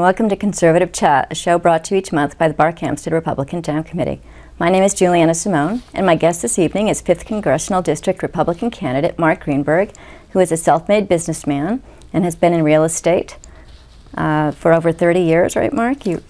welcome to Conservative Chat, a show brought to you each month by the Barkhamsted Republican Town Committee. My name is Juliana Simone, and my guest this evening is 5th Congressional District Republican candidate Mark Greenberg, who is a self-made businessman and has been in real estate for over 30 years, right, Mark? You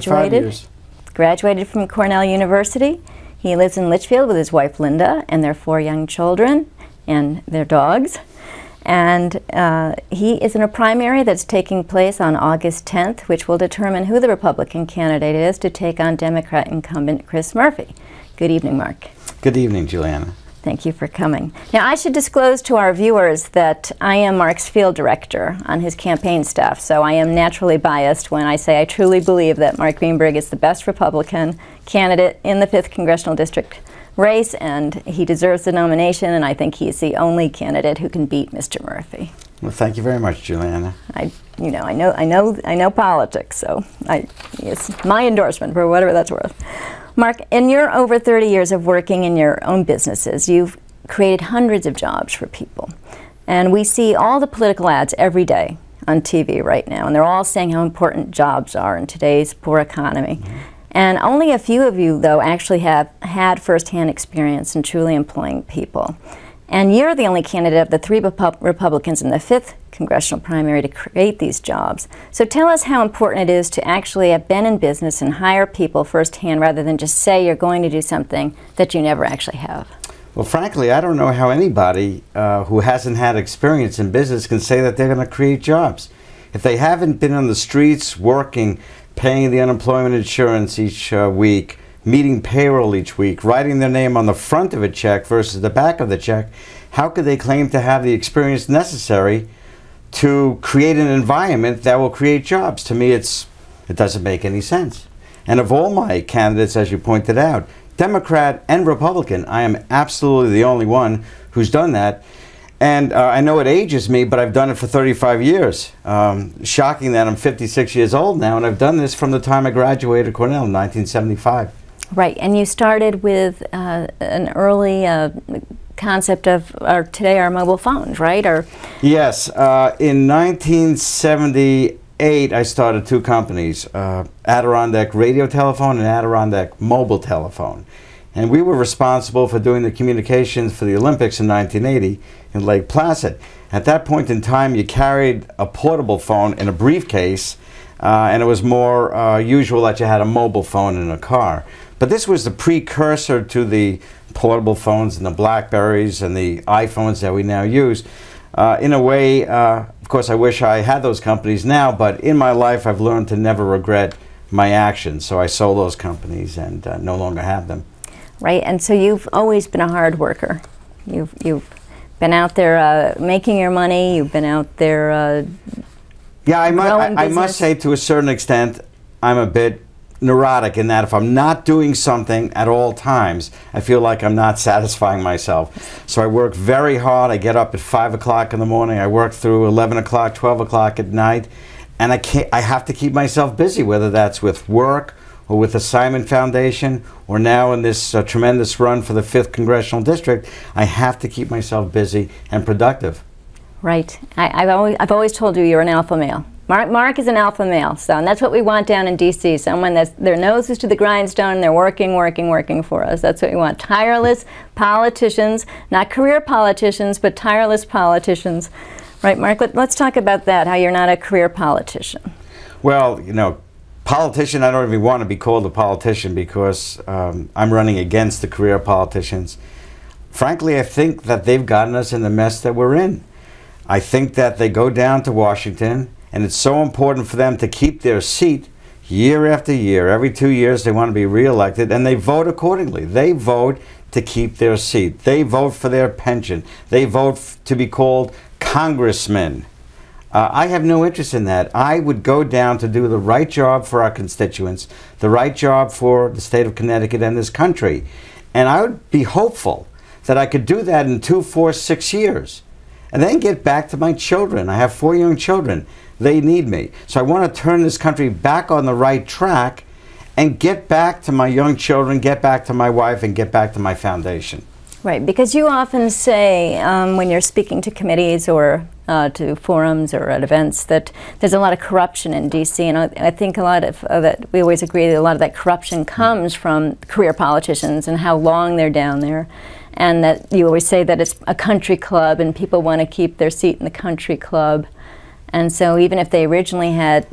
graduated from Cornell University. He lives in Litchfield with his wife Linda and their 4 young children and their dogs. And he is in a primary that's taking place on August 10th, which will determine who the Republican candidate is to take on Democrat incumbent Chris Murphy. Good evening, Mark. Good evening, Juliana. Thank you for coming. Now, I should disclose to our viewers that I am Mark's field director on his campaign staff, so I am naturally biased when I say I truly believe that Mark Greenberg is the best Republican candidate in the 5th Congressional District race, and he deserves the nomination, and I think he's the only candidate who can beat Mr. Murphy. Well, thank you very much, Juliana. I know politics, so it's my endorsement for whatever that's worth. Mark, in your over 30 years of working in your own businesses, you've created hundreds of jobs for people, and we see all the political ads every day on TV right now, and they're all saying how important jobs are in today's poor economy. Mm-hmm. And only a few of you, though, actually have had firsthand experience in truly employing people. And you're the only candidate of the 3 Republicans in the 5th congressional primary to create these jobs. So tell us how important it is to actually have been in business and hire people firsthand rather than just say you're going to do something that you never actually have. Well, frankly, I don't know how anybody who hasn't had experience in business can say that they're going to create jobs. If they haven't been on the streets working, paying the unemployment insurance each week, meeting payroll each week, writing their name on the front of a check versus the back of the check, how could they claim to have the experience necessary to create an environment that will create jobs? To me, it doesn't make any sense. And of all my candidates, as you pointed out, Democrat and Republican, I am absolutely the only one who's done that. And I know it ages me, but I've done it for 35 years. Shocking that I'm 56 years old now, and I've done this from the time I graduated Cornell in 1975. Right, and you started with an early concept of today our mobile phones, right? Yes, in 1978 I started 2 companies, Adirondack Radio Telephone and Adirondack Mobile Telephone. And we were responsible for doing the communications for the Olympics in 1980 in Lake Placid. At that point in time, you carried a portable phone in a briefcase, and it was more usual that you had a mobile phone in a car. But this was the precursor to the portable phones and the Blackberries and the iPhones that we now use. In a way, of course, I wish I had those companies now, but in my life, I've learned to never regret my actions. So I sold those companies and no longer have them. Right, and so you've always been a hard worker. You've been out there making your money. You've been out there. Yeah, I must say, to a certain extent, I'm a bit neurotic in that if I'm not doing something at all times, I feel like I'm not satisfying myself. So I work very hard. I get up at 5 o'clock in the morning. I work through 11 o'clock, 12 o'clock at night, and I have to keep myself busy, whether that's with work or with the Simon Foundation, or now in this tremendous run for the 5th Congressional District. I have to keep myself busy and productive. Right. I've always told you you're an alpha male. Mark is an alpha male, so, and that's what we want down in D.C., someone that's their nose is to the grindstone and they're working for us. That's what we want. Tireless politicians, not career politicians, but tireless politicians. Right, Mark? Let's talk about that, how you're not a career politician. Well, you know, politician, I don't even want to be called a politician because I'm running against the career politicians. Frankly, I think that they've gotten us in the mess that we're in. I think that they go down to Washington, and it's so important for them to keep their seat year after year. Every 2 years they want to be reelected, and they vote accordingly. They vote to keep their seat. They vote for their pension. They vote to be called congressmen. I have no interest in that. I would go down to do the right job for our constituents, the right job for the state of Connecticut and this country. And I would be hopeful that I could do that in 2, 4, 6 years. And then get back to my children. I have 4 young children. They need me. So I want to turn this country back on the right track and get back to my young children, get back to my wife, and get back to my foundation. Right, because you often say when you're speaking to committees or to forums or at events, that there's a lot of corruption in DC, and I think a lot of that, we always agree that a lot of that corruption comes from career politicians and how long they're down there, and that you always say that it's a country club and people want to keep their seat in the country club. And so even if they originally had,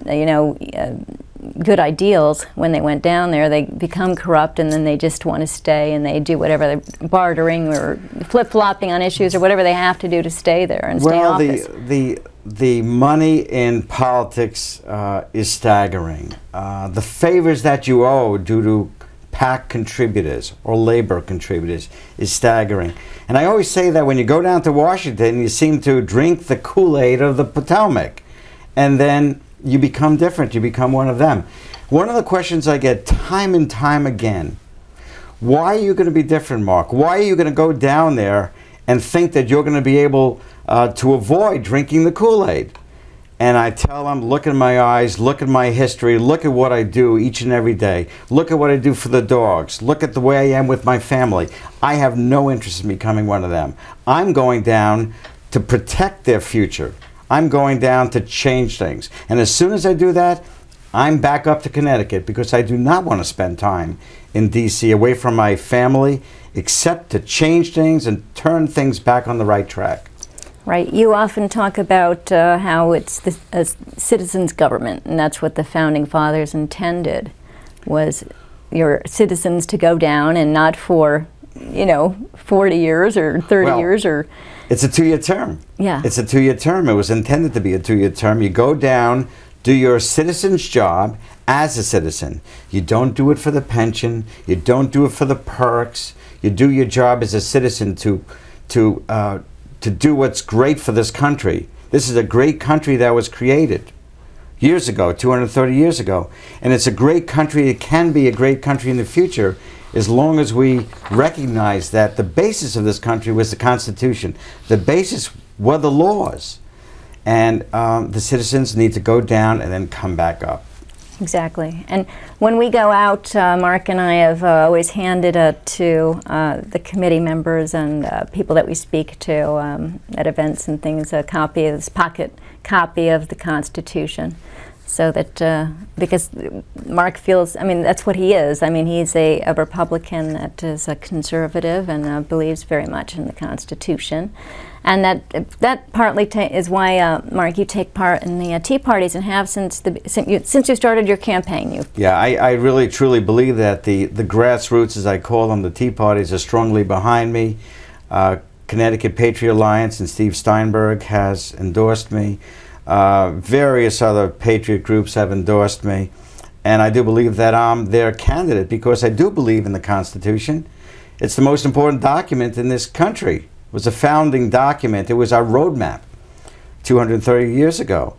good ideals, when they went down there, they become corrupt, and then they just want to stay, and they do whatever, they're bartering or flip-flopping on issues or whatever they have to do to stay there and stay in office. The money in politics is staggering. The favors that you owe due to PAC contributors or labor contributors is staggering. And I always say that when you go down to Washington, you seem to drink the Kool-Aid of the Potomac, and then you become different. You become one of them. One of the questions I get time and time again, why are you going to be different, Mark? Why are you going to go down there and think that you're going to be able to avoid drinking the Kool-Aid? And I tell them, look in my eyes, look at my history, look at what I do each and every day. Look at what I do for the dogs. Look at the way I am with my family. I have no interest in becoming one of them. I'm going down to protect their future. I'm going down to change things. And as soon as I do that, I'm back up to Connecticut, because I do not want to spend time in DC away from my family, except to change things and turn things back on the right track. Right. You often talk about how it's a citizens' government, and that's what the Founding Fathers intended, was your citizens to go down, and not for, 40 years or 30 years or... It's a 2-year term. Yeah. It's a 2-year term. It was intended to be a 2-year term. You go down, do your citizen's job as a citizen. You don't do it for the pension. You don't do it for the perks. You do your job as a citizen to do what's great for this country. This is a great country that was created years ago, 230 years ago. And it's a great country. It can be a great country in the future, as long as we recognize that the basis of this country was the Constitution. The basis were the laws. And the citizens need to go down and then come back up. Exactly. And when we go out, Mark and I have always handed to the committee members and people that we speak to at events and things a copy of this pocket copy of the Constitution. So that, because Mark feels, that's what he is. He's a Republican that is a conservative and believes very much in the Constitution. And that partly is why, Mark, you take part in the Tea Parties and have since you started your campaign. Yeah, I really truly believe that the grassroots, as I call them, the Tea Parties, are strongly behind me. Connecticut Patriot Alliance and Steve Steinberg has endorsed me. Various other patriot groups have endorsed me, and I do believe that I'm their candidate, because I do believe in the Constitution. It's the most important document in this country. It was a founding document. It was our roadmap 230 years ago.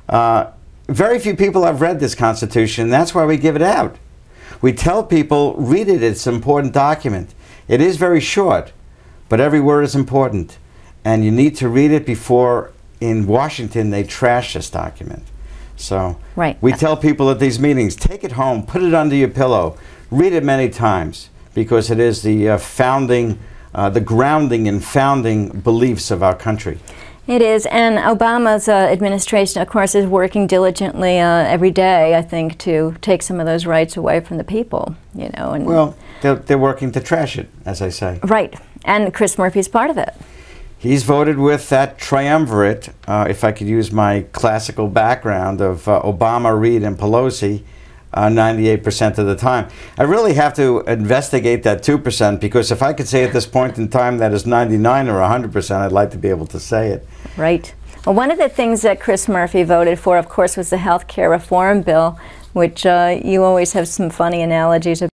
Very few people have read this Constitution. That's why we give it out. We tell people, read it. It's an important document. It is very short, but every word is important, and you need to read it before in Washington they trash this document. So we tell people at these meetings, take it home, put it under your pillow, read it many times, because it is the the grounding and founding beliefs of our country. It is, and Obama's administration, of course, is working diligently every day, I think, to take some of those rights away from the people, And well, they're working to trash it, as I say. Right, and Chris Murphy's part of it. He's voted with that triumvirate, if I could use my classical background of Obama, Reid, and Pelosi, 98% of the time. I really have to investigate that 2%, because if I could say at this point in time that is 99 or 100%, I'd like to be able to say it. Right. Well, one of the things that Chris Murphy voted for, of course, was the health care reform bill, which you always have some funny analogies about.